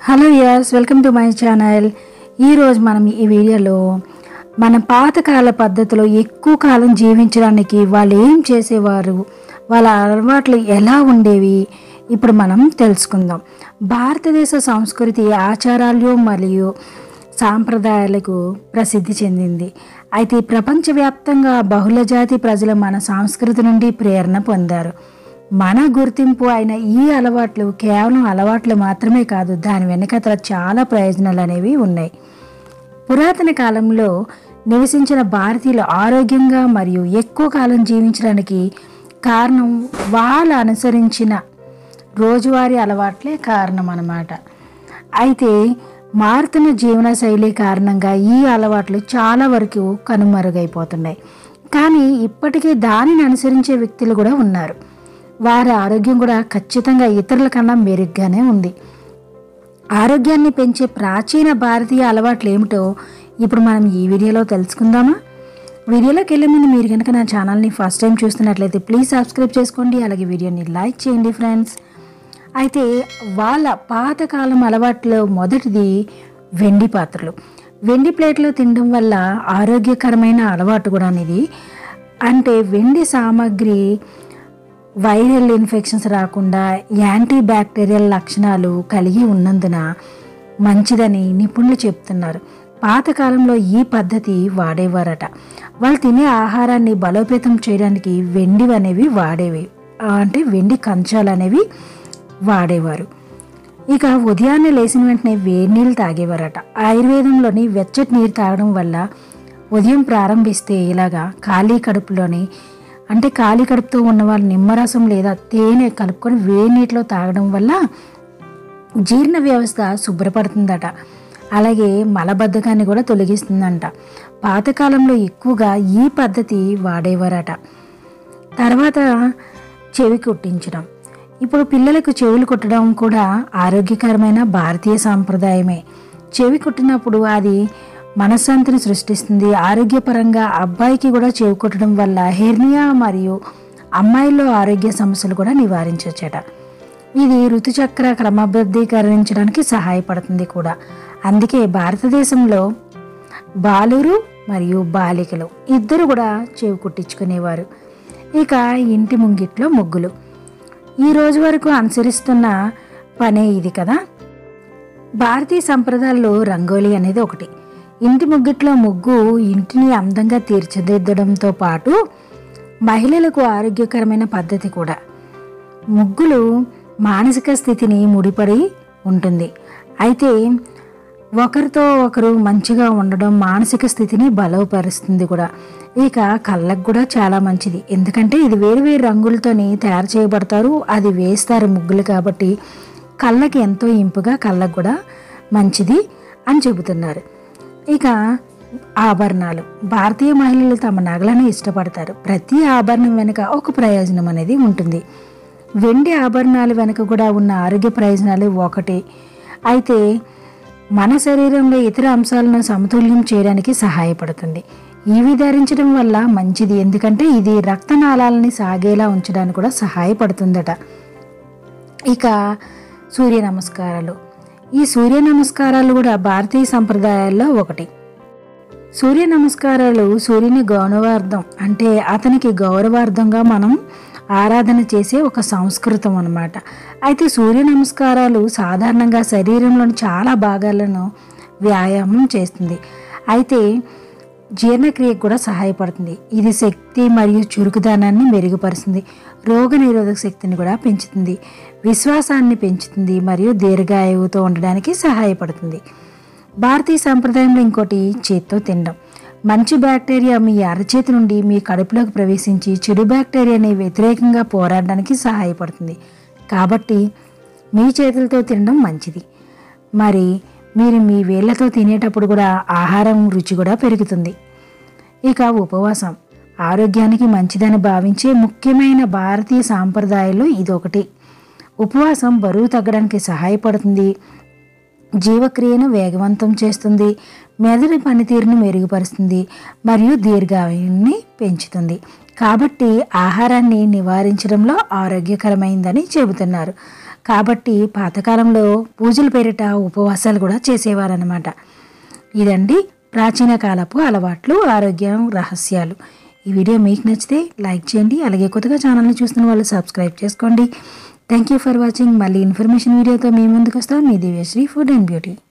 Hello guys, welcome to my channel. ఈరోజు మనం ఈ వీడియోలో మన పాతకాల పద్ధతిలో ఎక్కువ కాలం జీవించడానికి వాళ్ళు ఏం చేసేవారు, వాళ్ళ అలవాట్లు ఎలా ఉండేవి ఇప్పుడు మనం తెలుసుకుందాం. భారతదేశ సంస్కృతి ఆచారాలు మరియు సాంప్రదాయాలకు ప్రసిద్ధి చెందింది. అయితే ప్రపంచవ్యాప్తంగా బహుళజాతి ప్రజలు మన సంస్కృతి నుండి ప్రేరణ పొందారు. మన గుర్తింపు అయిన ఈ అలవాట్లు కేవలం అలవాట్లు మాత్రమే కాదు, దాని వెనకాతల చాలా ప్రయోజనాలు అనేవి ఉన్నాయి. పురాతన కాలంలో నివసించిన భారతీయులు ఆరోగ్యంగా మరియు ఎక్కువ కాలం జీవించడానికి కారణం వాళ్ళు అనుసరించిన రోజువారీ అలవాట్లే కారణం అన్నమాట. అయితే మారుతున్న జీవనశైలి కారణంగా ఈ అలవాట్లు చాలా వరకు కనుమరుగైపోతున్నాయి. కానీ ఇప్పటికీ దానిని అనుసరించే వ్యక్తులు కూడా ఉన్నారు. వారి ఆరోగ్యం కూడా ఖచ్చితంగా ఇతరుల కన్నా మెరుగ్గానే ఉంది. ఆరోగ్యాన్ని పెంచే ప్రాచీన భారతీయ అలవాట్లు ఏమిటో ఇప్పుడు మనం ఈ వీడియోలో తెలుసుకుందామా? వీడియోలోకి వెళ్ళే ముందు మీరు కనుక నా ఛానల్ని ఫస్ట్ టైం చూస్తున్నట్లయితే ప్లీజ్ సబ్స్క్రైబ్ చేసుకోండి, అలాగే వీడియోని లైక్ చేయండి ఫ్రెండ్స్. అయితే వాళ్ళ పాతకాలం అలవాట్లో మొదటిది వెండి పాత్రలు. వెండి ప్లేట్లో తినడం వల్ల ఆరోగ్యకరమైన అలవాటు కూడా అనేది. అంటే వెండి సామాగ్రి వైరల్ ఇన్ఫెక్షన్స్ రాకుండా యాంటీ బ్యాక్టీరియల్ లక్షణాలు కలిగి ఉన్నందున మంచిదని నిపుణులు చెప్తున్నారు. పాతకాలంలో ఈ పద్ధతి వాడేవారట. వాళ్ళు తినే ఆహారాన్ని బలోపేతం చేయడానికి వెండి అనేవి వాడేవి, అంటే వెండి కంచాలు అనేవి వాడేవారు. ఇక ఉదయాన్నే లేచిన వెంటనే వేడి నీళ్ళు తాగేవారట. ఆయుర్వేదంలోని వెచ్చటి నీరు తాగడం వల్ల ఉదయం ప్రారంభిస్తే ఇలాగా ఖాళీ కడుపుతో ఉన్న వాళ్ళు నిమ్మరసం లేదా తేనె కలుపుకొని వేడి నీటిలో తాగడం వల్ల జీర్ణ వ్యవస్థ శుభ్రపడుతుందట. అలాగే మలబద్ధకాన్ని కూడా తొలగిస్తుందంట. పాతకాలంలో ఎక్కువగా ఈ పద్ధతి వాడేవారట. తర్వాత చెవి కుట్టించడం. ఇప్పుడు పిల్లలకు చెవులు కుట్టడం కూడా ఆరోగ్యకరమైన భారతీయ సాంప్రదాయమే. చెవి కుట్టినప్పుడు అది మనశ్శాంతిని సృష్టిస్తుంది. ఆరోగ్యపరంగా అబ్బాయికి కూడా చెవి కుట్టడం వల్ల హెర్నియా మరియు అమ్మాయిల్లో ఆరోగ్య సమస్యలు కూడా నివారించవచ్చట. ఇది ఋతుచక్ర క్రమబద్ధీకరించడానికి సహాయపడుతుంది కూడా. అందుకే భారతదేశంలో బాలురు మరియు బాలికలు ఇద్దరు కూడా చెవి కుట్టించుకునేవారు. ఇక ఇంటి ముంగిట్లో ముగ్గులు ఈ రోజు వరకు అనుసరిస్తున్న పనే ఇది కదా. భారతీయ సంప్రదాయాల్లో రంగోలీ అనేది ఒకటి. ఇంటి ముగ్గిట్లో ముగ్గు ఇంటిని అందంగా తీర్చిదిద్దడంతో పాటు మహిళలకు ఆరోగ్యకరమైన పద్ధతి కూడా. ముగ్గులు మానసిక స్థితిని ముడిపడి ఉంటుంది. అయితే ఒకరితో ఒకరు మంచిగా ఉండడం మానసిక స్థితిని బలపరుస్తుంది కూడా. ఇక కళ్ళకు కూడా చాలా మంచిది, ఎందుకంటే ఇది వేరు వేరు రంగులతోని తయారు చేయబడతారు, అది వేస్తారు ముగ్గులు కాబట్టి కళ్ళకి ఎంతో ఇంపుగా, కళ్ళకు కూడా మంచిది అని చెబుతున్నారు. ఇక ఆభరణాలు. భారతీయ మహిళలు తమ నగలను ఇష్టపడతారు. ప్రతి ఆభరణం వెనుక ఒక ప్రయోజనం అనేది ఉంటుంది. వెండి ఆభరణాలు వెనుక కూడా ఉన్న ఆరోగ్య ప్రయోజనాలు ఒకటి. అయితే మన శరీరంలో ఇతర అంశాలను సమతుల్యం చేయడానికి సహాయపడుతుంది. ఇవి ధరించడం వల్ల మంచిది, ఎందుకంటే ఇది రక్తనాళాలని సాగేలా ఉంచడానికి కూడా సహాయపడుతుందట. ఇక సూర్య నమస్కారాలు. ఈ సూర్య నమస్కారాలు కూడా భారతీయ సంప్రదాయాల్లో ఒకటి. సూర్య నమస్కారాలు సూర్యుని గౌరవార్థం, అంటే అతనికి గౌరవార్థంగా మనం ఆరాధన చేసే ఒక సంస్కృతం అన్నమాట. అయితే సూర్య నమస్కారాలు సాధారణంగా శరీరంలోని చాలా భాగాలను వ్యాయామం చేస్తుంది. అయితే జీర్ణక్రియకు కూడా సహాయపడుతుంది. ఇది శక్తి మరియు చురుకుదనాన్ని మెరుగుపరుస్తుంది. రోగ నిరోధక శక్తిని కూడా పెంచుతుంది. విశ్వాసాన్ని పెంచుతుంది మరియు దీర్ఘాయువుతో ఉండడానికి సహాయపడుతుంది. భారతీయ సంప్రదాయంలో ఇంకోటి చేత్తో తినడం. మంచి బ్యాక్టీరియా మీ అరచేతి నుండి మీ కడుపులోకి ప్రవేశించి చెడు బ్యాక్టీరియాని వ్యతిరేకంగా పోరాడడానికి సహాయపడుతుంది. కాబట్టి మీ చేతులతో తినడం మంచిది. మరి మీరు మీ వేళ్లతో తినేటప్పుడు కూడా ఆహారం రుచి కూడా పెరుగుతుంది. ఇక ఉపవాసం. ఆరోగ్యానికి మంచిదని భావించే ముఖ్యమైన భారతీయ సాంప్రదాయాల్లో ఇదొకటి. ఉపవాసం బరువు తగ్గడానికి సహాయపడుతుంది, జీవక్రియను వేగవంతం చేస్తుంది, మెదడు పనితీరును మెరుగుపరుస్తుంది మరియు దీర్ఘాయువుని పెంచుతుంది. కాబట్టి ఆహారాన్ని నివారించడంలో ఆరోగ్యకరమైందని చెబుతున్నారు. కాబట్టి పాతకాలంలో పూజల పేరిట ఉపవాసాలు కూడా చేసేవారనమాట. ఇదండి ప్రాచీన కాలపు అలవాట్లు, ఆరోగ్యం రహస్యాలు. ఈ వీడియో మీకు నచ్చితే లైక్ చేయండి. అలాగే కొత్తగా ఛానల్ని చూస్తున్న వాళ్ళు సబ్స్క్రైబ్ చేసుకోండి. Thank you for watching. మళ్ళీ ఇన్ఫర్మేషన్ వీడియోతో మీ ముందుకు వస్తాం. మీ దివ్యశ్రీ ఫుడ్ అండ్ బ్యూటీ.